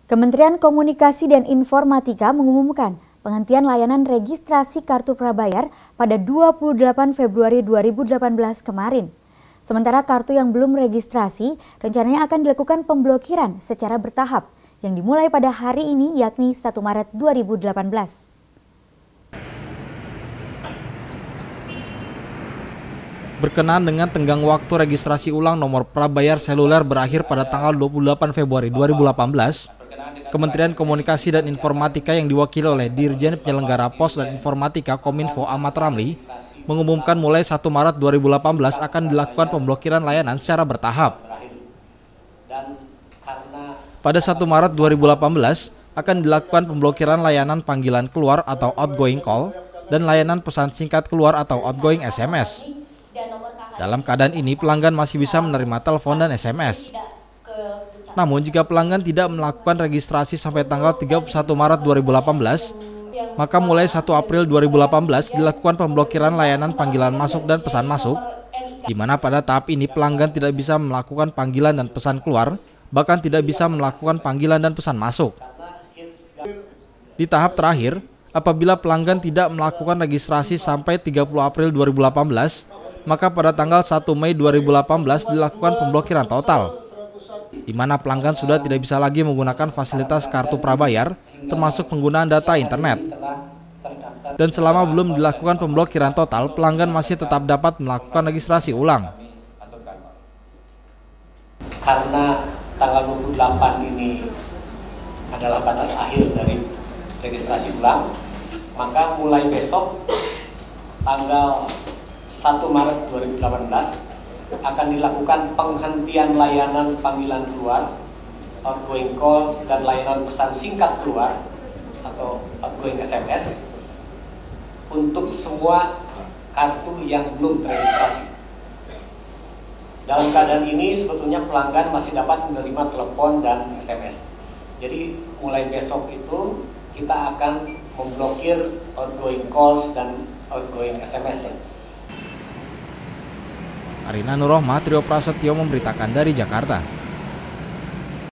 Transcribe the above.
Kementerian Komunikasi dan Informatika mengumumkan penghentian layanan registrasi kartu prabayar pada 28 Februari 2018 kemarin. Sementara kartu yang belum registrasi rencananya akan dilakukan pemblokiran secara bertahap yang dimulai pada hari ini yakni 1 Maret 2018. Berkenaan dengan tenggang waktu registrasi ulang nomor prabayar seluler berakhir pada tanggal 28 Februari 2018, Kementerian Komunikasi dan Informatika yang diwakili oleh Dirjen Penyelenggara Pos dan Informatika Kominfo Ahmad Ramli mengumumkan mulai 1 Maret 2018 akan dilakukan pemblokiran layanan secara bertahap. Pada 1 Maret 2018 akan dilakukan pemblokiran layanan panggilan keluar atau outgoing call dan layanan pesan singkat keluar atau outgoing SMS. Dalam keadaan ini, pelanggan masih bisa menerima telepon dan SMS. Namun, jika pelanggan tidak melakukan registrasi sampai tanggal 31 Maret 2018, maka mulai 1 April 2018 dilakukan pemblokiran layanan panggilan masuk dan pesan masuk, di mana pada tahap ini pelanggan tidak bisa melakukan panggilan dan pesan keluar, bahkan tidak bisa melakukan panggilan dan pesan masuk. Di tahap terakhir, apabila pelanggan tidak melakukan registrasi sampai 30 April 2018, maka pada tanggal 1 Mei 2018 dilakukan pemblokiran total, di mana pelanggan sudah tidak bisa lagi menggunakan fasilitas kartu prabayar, termasuk penggunaan data internet. Dan selama belum dilakukan pemblokiran total, pelanggan masih tetap dapat melakukan registrasi ulang. Karena tanggal 28 ini adalah batas akhir dari registrasi ulang, maka mulai besok tanggal 1 Maret 2018 akan dilakukan penghentian layanan panggilan keluar, outgoing call, dan layanan pesan singkat keluar atau outgoing SMS untuk semua kartu yang belum terregistrasi. Dalam keadaan ini sebetulnya pelanggan masih dapat menerima telepon dan SMS. Jadi mulai besok itu kita akan memblokir outgoing calls dan outgoing SMS. Arina Nur Rohmah, Trio Prasetyo memberitakan dari Jakarta.